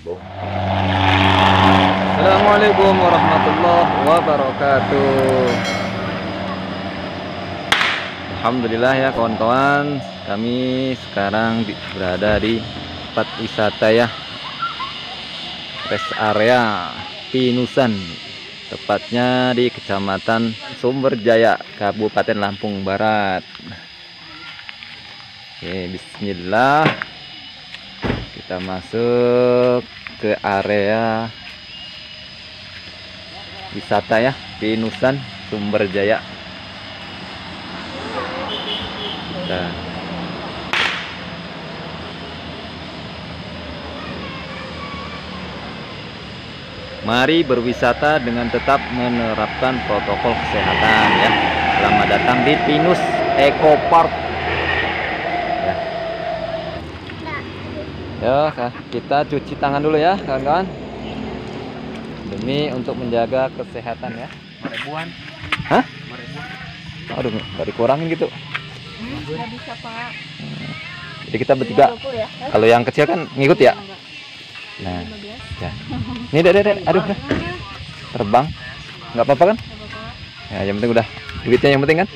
Assalamualaikum warahmatullahi wabarakatuh. Alhamdulillah ya kawan-kawan, kami sekarang berada di tempat wisata ya, rest area Pinusan, tepatnya di Kecamatan Sumberjaya, Kabupaten Lampung Barat. Oke, bismillah, kita masuk ke area wisata ya, Pinusan Sumberjaya. Nah, mari berwisata dengan tetap menerapkan protokol kesehatan ya. Selamat datang di Pinus Eco Park. Ya, kita cuci tangan dulu ya kawan-kawan, demi untuk menjaga kesehatan ya. Ribuan. Hah? Ribuan. Aduh, nggak dikurangin gitu. Nggak bisa, Pak. Jadi kita bertiga. 20 ya? Kalau yang kecil kan ngikut ya. Nah, 15. ya. Ini deh, aduh, terbang. Nggak apa-apa kan? Nggak apa-apa. Ya, yang penting udah duitnya yang penting kan.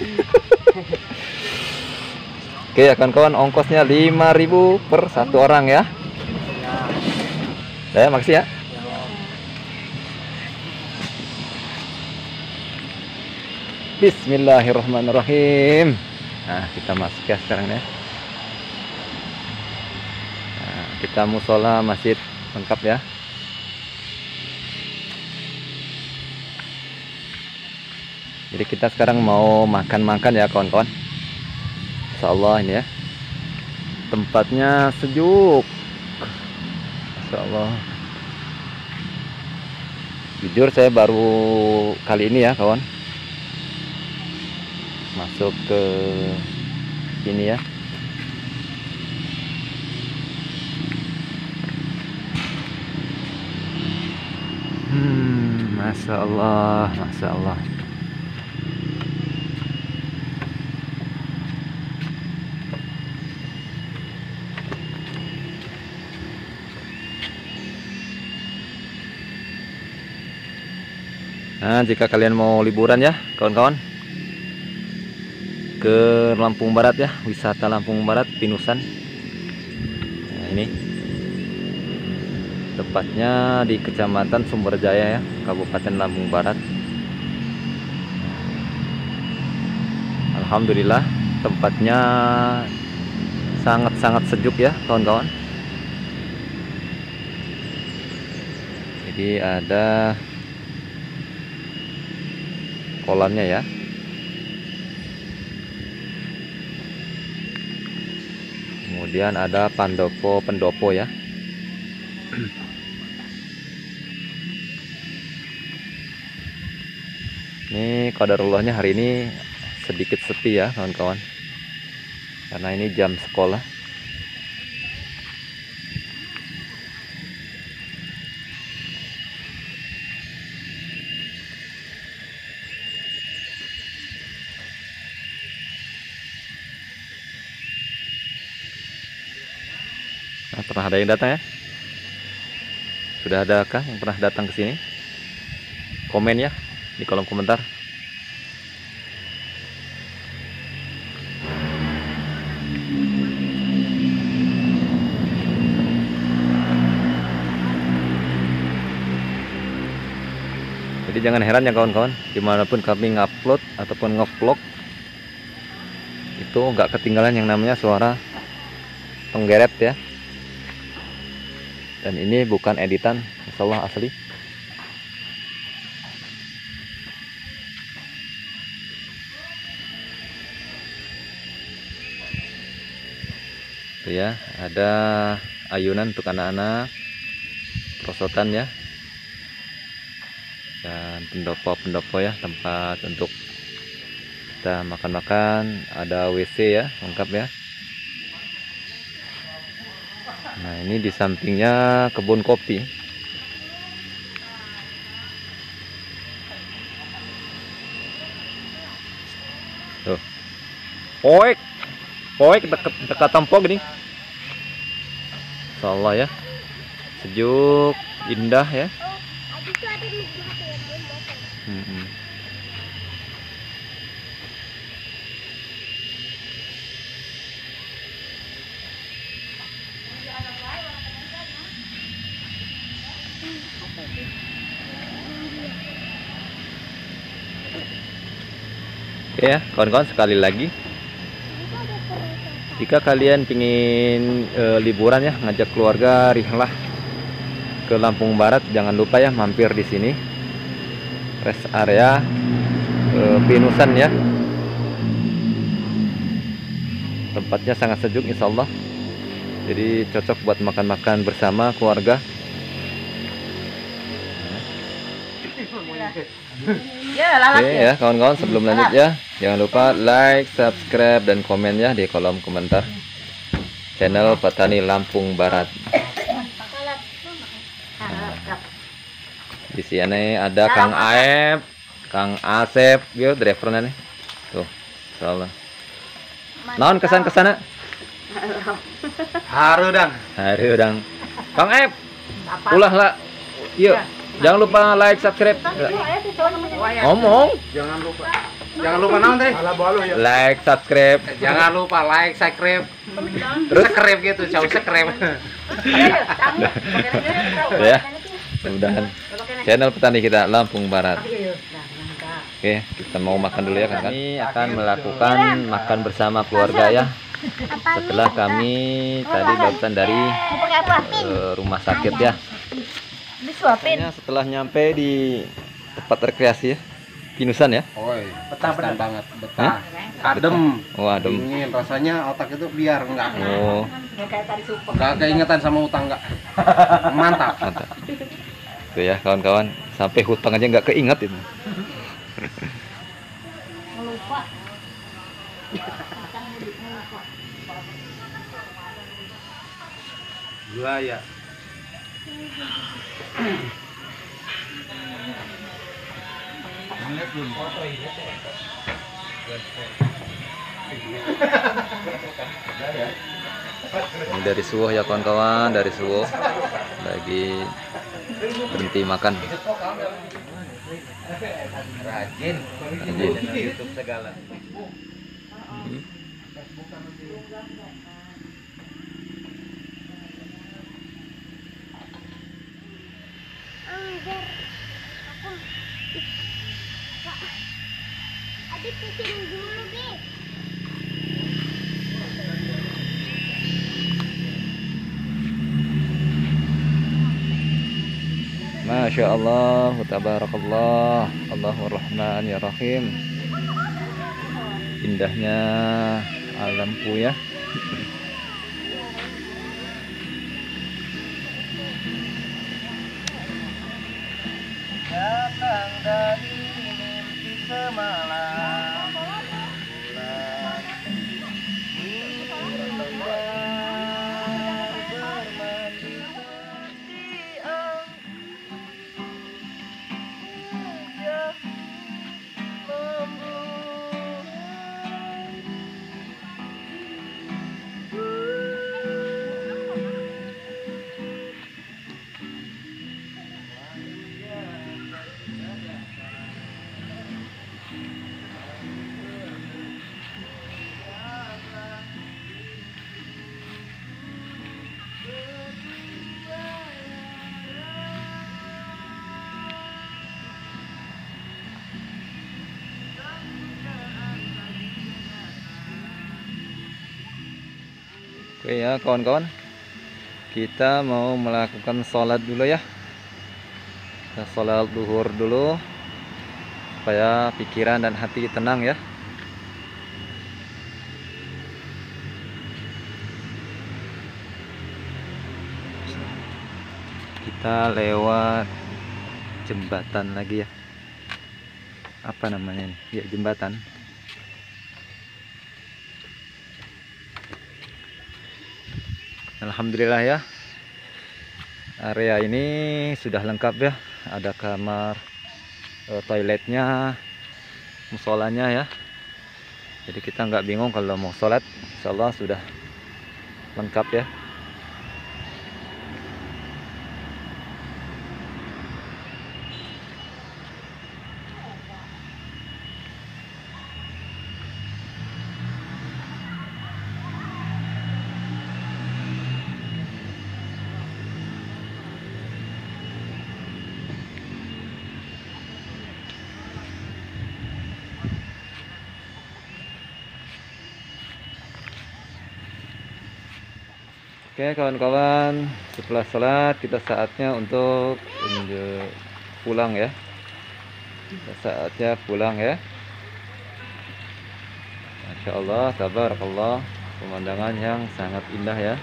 Oke ya kawan-kawan, ongkosnya 5.000 per satu orang ya. Ya, makasih ya. Bismillahirrahmanirrahim. Nah, kita masuk ya sekarang ya. Nah, kita musola masjid lengkap ya. Jadi kita sekarang mau makan-makan ya kawan-kawan. Insyaallah ini ya. Tempatnya sejuk. Insyaallah. Jujur saya baru kali ini ya kawan, masuk ke sini ya. Masya Allah, Masya Allah. Nah, jika kalian mau liburan ya kawan-kawan, ke Lampung Barat ya, wisata Lampung Barat Pinusan. Nah, ini tepatnya di Kecamatan Sumberjaya ya, Kabupaten Lampung Barat. Alhamdulillah tempatnya sangat-sangat sejuk ya kawan-kawan. Jadi ada kolamnya ya. Kemudian ada pendopo ya. Ini qadarullahnya hari ini sedikit sepi ya kawan-kawan, karena ini jam sekolah. Nah, pernah ada yang datang ya? Sudah adakah yang pernah datang ke sini? Komen ya di kolom komentar. Jadi jangan heran ya kawan-kawan, dimanapun kami ngupload ataupun ngevlog, itu nggak ketinggalan yang namanya suara penggeret ya. Dan ini bukan editan, insyaallah asli. Tuh ya, ada ayunan untuk anak-anak, perosotan ya, dan pendopo ya, tempat untuk kita makan-makan. Ada WC ya, lengkap ya. Nah, ini di sampingnya kebun kopi. Tuh. Poek dekat tempok gini. Insyaallah ya. sejuk, indah ya. Mm-mm. Oke ya, kawan-kawan, sekali lagi, jika kalian pingin liburan ya, ngajak keluarga rihlah ke Lampung Barat, jangan lupa ya mampir di sini, rest area Pinusan ya. Tempatnya sangat sejuk insya Allah, jadi cocok buat makan-makan bersama keluarga. Oke ya kawan-kawan, sebelum lanjut ya, jangan lupa like, subscribe, dan komen ya di kolom komentar channel Petani Lampung Barat. Di sini ada Kang Aep, Kang Asep, yo drivernya nih. Tuh, insyaallah. Naon kesan kesana? Haru dang. Hari udang. Kang Aep, ulah lah. Yuk, jangan lupa like, subscribe. Ngomong. Jangan lupa naon teh? Like, subscribe. Jangan lupa like, subscribe. Terus? Subscribe gitu, jauh subscribe. Ya, mudah-mudahan channel petani kita Lampung Barat. Oke, kita mau makan dulu ya kan. Kami akan melakukan makan bersama keluarga ya. Setelah kami tadi barusan dari rumah sakit ya. Disuapin. Setelah nyampe di tempat rekreasi ya, Pinusan ya. Oi, betah banget, betah. Adem. Oh, adem. Dingin, rasanya otak itu biar enggak. Oh, Enggak keingetan sama utang enggak. Mantap. mantap. Tuh ya kawan-kawan, sampai hutang aja nggak keinget itu. Lupa. Gula ya. Ini dari Suwoh ya kawan-kawan, dari Suwoh lagi berhenti makan. Rajin. YouTube segala. Adik pusing dulu, Bi. Masya Allah, tabarakallah, Allahur Rahman ya Rahim. Indahnya alam ya. Datang dari mimpi semalam. Oke ya kawan-kawan, kita mau melakukan sholat dulu ya. Kita sholat duhur dulu supaya pikiran dan hati tenang ya. Kita lewat jembatan lagi ya. Apa namanya ini? Ya, jembatan. Alhamdulillah ya, area ini sudah lengkap ya, ada kamar, toiletnya, musolanya ya. Jadi kita nggak bingung kalau mau sholat, insyaallah sudah lengkap ya. Oke kawan-kawan, setelah sholat kita saatnya untuk pulang ya. Saatnya pulang ya. Masya Allah, tabarakallah, pemandangan yang sangat indah ya.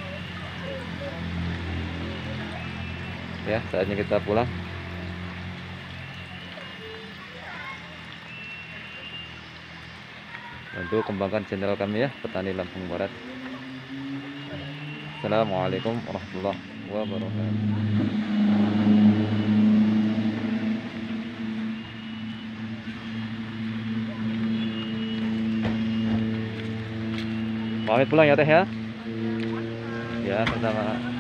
Ya, saatnya kita pulang. Bantu kembangkan channel kami ya, Petani Lampung Barat. Assalamualaikum warahmatullahi wabarakatuh. Pamit pulang ya Teh ya. Ya, sama-sama.